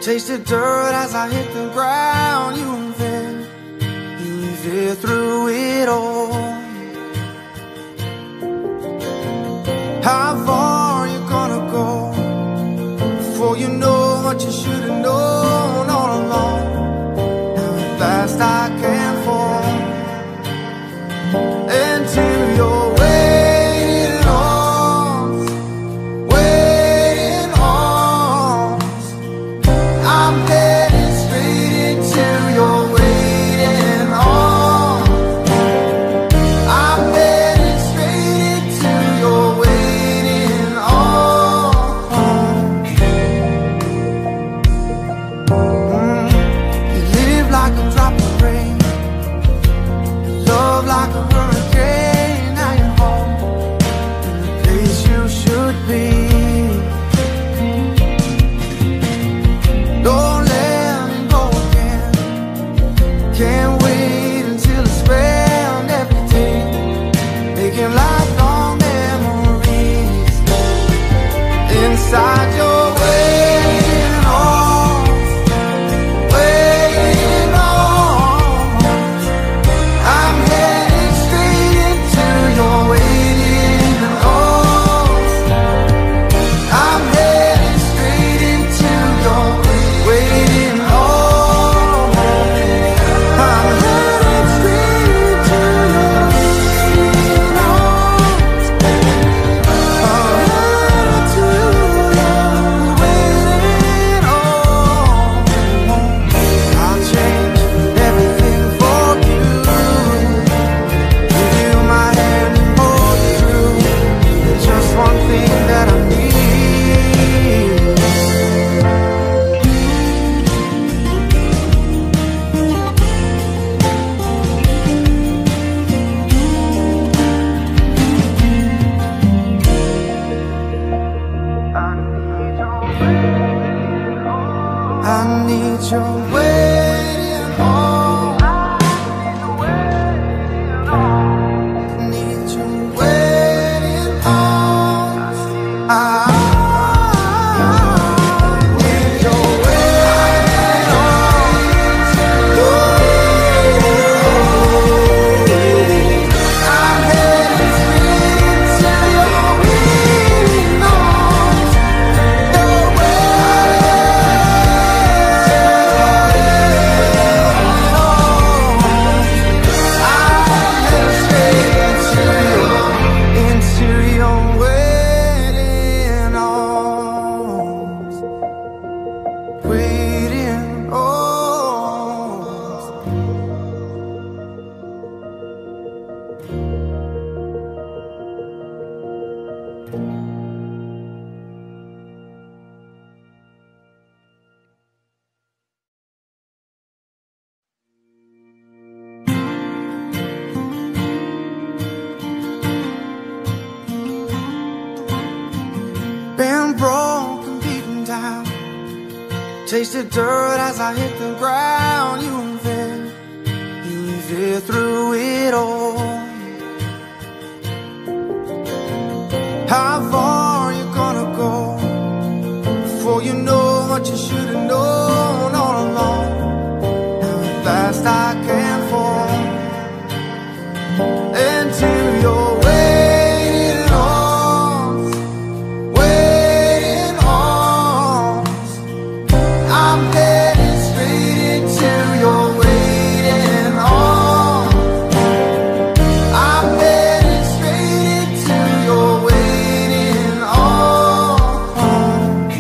Tasted dirt as I hit the ground. You were there through it all. How far you gonna go before you know what you should have known all along? Now at last I can fall into your waiting arms, waiting arms. I'm headed straight into your waiting arms. I'm headed straight into your waiting arms. You live like a drop of rain, love like a hurricane. Now you're home in the place you should be. Don't let me go again. Can't wait until it's spent every day, making lifelong memories inside your waiting arms, waiting arms. I'm headed straight into your waiting arms. I'm headed straight into your waiting arms. I'm headed straight into your waiting arms. I'm headed to your waiting arms. I'll change everything for you. Give you my hand and hold you through. There's just one thing that I need. I need your waiting arms. I need your waiting arms. I need your waiting arms. I'm headed straight into your waiting arms. Your into your waiting arms, waiting arms. Been broken, beaten down, tasted dirt as I hit the ground. You were there through it all. How far you gonna go before you know what you should have known all along? Now at last I can fall into your waiting arms, waiting arms. I'm headed straight into your waiting arms. I'm headed straight into your waiting arms.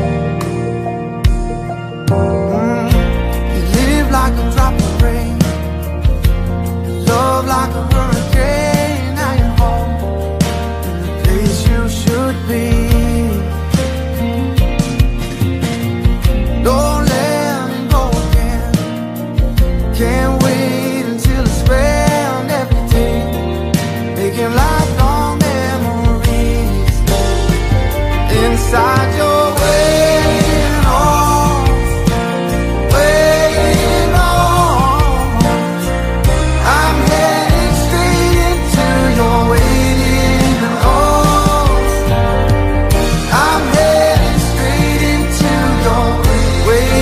You live like a drop of rain, love like a hurricane. Now you're home in the place you should be. Don't let me go again. Can't wait until it's spent every day, making lifelong memories inside your waiting arms, waiting arms. I'm headed straight into your waiting arms. I'm headed straight into your waiting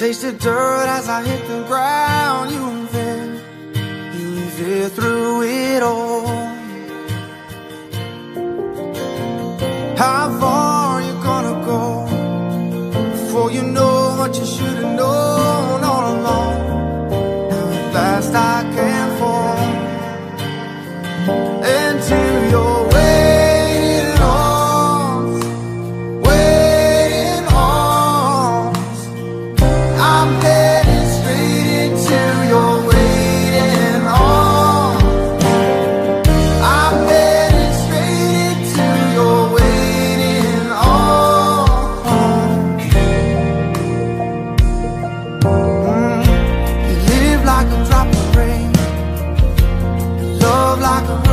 tasted dirt as I hit the ground. You were there through it all. How far you gonna go before you know what you should have known all along? Now at last I can fall into your waiting arms, waiting arms. I'm headed straight into your waiting arms. I'm headed straight into your waiting arms. You live like a drop of rain, love like a